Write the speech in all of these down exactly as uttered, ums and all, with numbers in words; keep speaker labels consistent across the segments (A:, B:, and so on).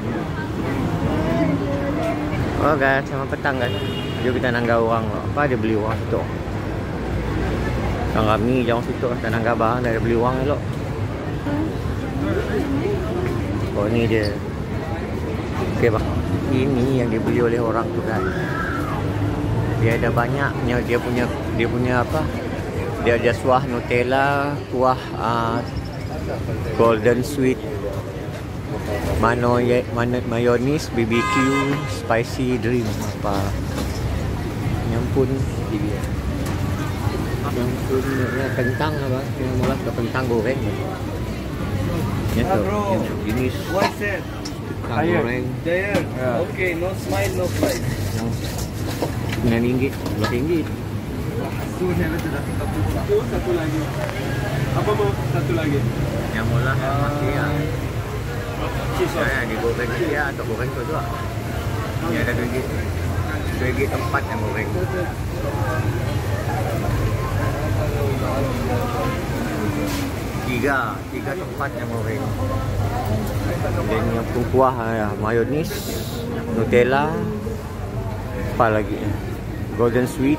A: Oh guys, selamat petang guys. Jom kita nangga orang apa dia beli orang situ. Sang kami jangan situ kita nangga barang dari beli orang elok. Oh ini dia. Okey bang. Ini yang dibeli oleh orang tu guys. Dia ada banyaknya, dia punya dia punya apa? Dia ada kuah Nutella, kuah uh, Golden Sweet, Mano, mano, mayonis, B B Q, spicy dream apa. Yang pun dia. Yang pun ya, kentang apa? Yang malah ke kentang goreng. Ya tu, jenis kentang goreng.
B: Okay, no smile, no flight.
A: Yang sembilan ringgit, dua ringgit.
B: Satu, satu lagi. Apa mau satu lagi?
A: Yang mula yang masih ya. Saya digoreng dia atau goreng tu juga. Ini ada dua ringgit. Dua ringgit empat yang goreng. Tiga, tiga tempat yang goreng. Dan yang pun kuah ya, mayonis, Nutella, apa lagi? Golden Sweet.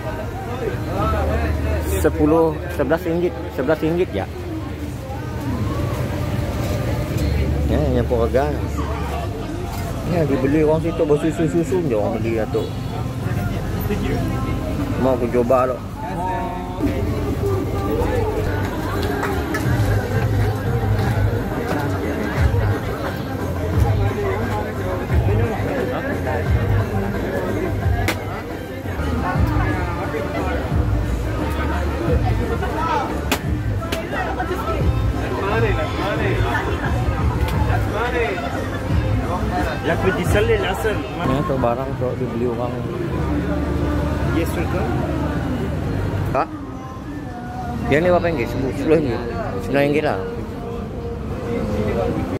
A: Sepuluh, sebelas ringgit, sebelas ringgit ya. Ya, yang pun harga. Ya, dibeli orang situ bersusu-susu je orang beli tu. Mau aku coba lo.
B: Lak disalli al-asr.
A: Ini tu barang tu dibeli orang.
B: Yes, betul.
A: Ha? Yang ni berapa ringgit? Sepuluh ringgit. Sembilan ringgit lah.